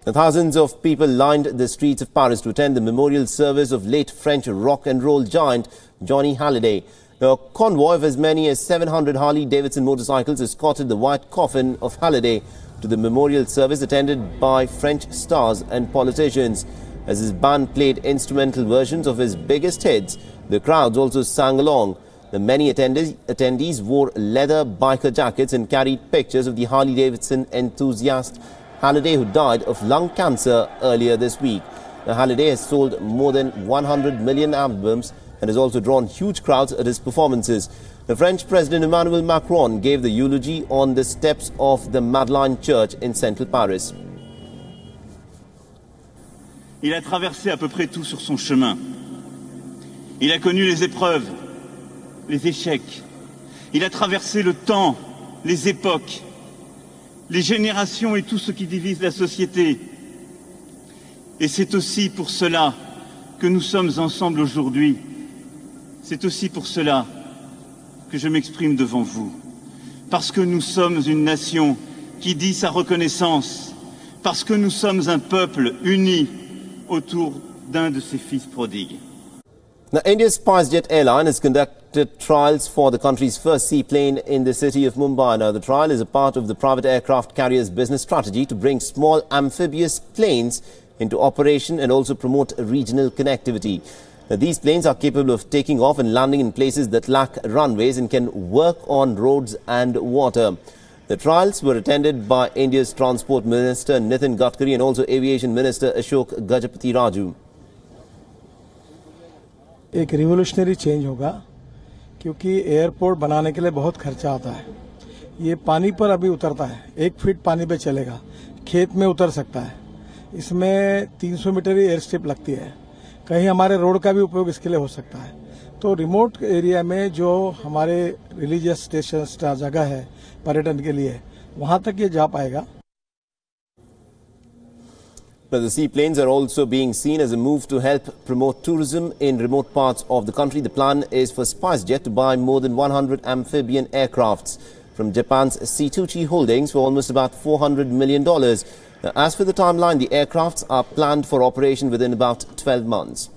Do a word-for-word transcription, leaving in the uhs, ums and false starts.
Now, thousands of people lined the streets of Paris to attend the memorial service of late French rock and roll giant Johnny Hallyday. A convoy of as many as seven hundred Harley-Davidson motorcycles escorted the white coffin of Hallyday to the memorial service attended by French stars and politicians. As his band played instrumental versions of his biggest hits, the crowds also sang along. The many attendees, attendees wore leather biker jackets and carried pictures of the Harley-Davidson enthusiast Hallyday, who died of lung cancer earlier this week. Now, Hallyday has sold more than one hundred million albums and has also drawn huge crowds at his performances. The French President Emmanuel Macron gave the eulogy on the steps of the Madeleine Church in central Paris. Il a traversé à peu près tout sur son chemin. Il a connu les épreuves, les échecs. Il a traversé le temps, les époques, les générations et tout ce qui divise la société. Et c'est aussi pour cela que nous sommes ensemble aujourd'hui. C'est aussi pour cela que je m'exprime devant vous. Parce que nous sommes une nation qui dit sa reconnaissance. Parce que nous sommes un peuple uni autour d'un de ses fils prodigues. Now, India's SpiceJet airline has conducted trials for the country's first seaplane in the city of Mumbai. Now, the trial is a part of the private aircraft carrier's business strategy to bring small amphibious planes into operation and also promote regional connectivity. Now, these planes are capable of taking off and landing in places that lack runways and can work on roads and water. The trials were attended by India's Transport Minister Nitin Gadkari and also Aviation Minister Ashok Gajapati Raju. एक revolutionary change होगा क्योंकि airport बनाने के लिए बहुत खर्चा आता है। ये पानी पर अभी उतरता है, एक फीट पानी पे चलेगा, खेत में उतर सकता है। इसमें तीन सौ मीटर ही एयर स्ट्रिप लगती है। कहीं हमारे रोड का भी उपयोग इसके लिए हो सकता है। तो रिमोट एरिया में जो हमारे रिलीजियस स्टेशन जगह है पर्यटन के लिए, वहां तक ये जा पाएगा। Now, the seaplanes are also being seen as a move to help promote tourism in remote parts of the country. The plan is for SpiceJet to buy more than one hundred amphibian aircrafts from Japan's Seichuchi Holdings for almost about four hundred million dollars. Now, as for the timeline, the aircrafts are planned for operation within about twelve months.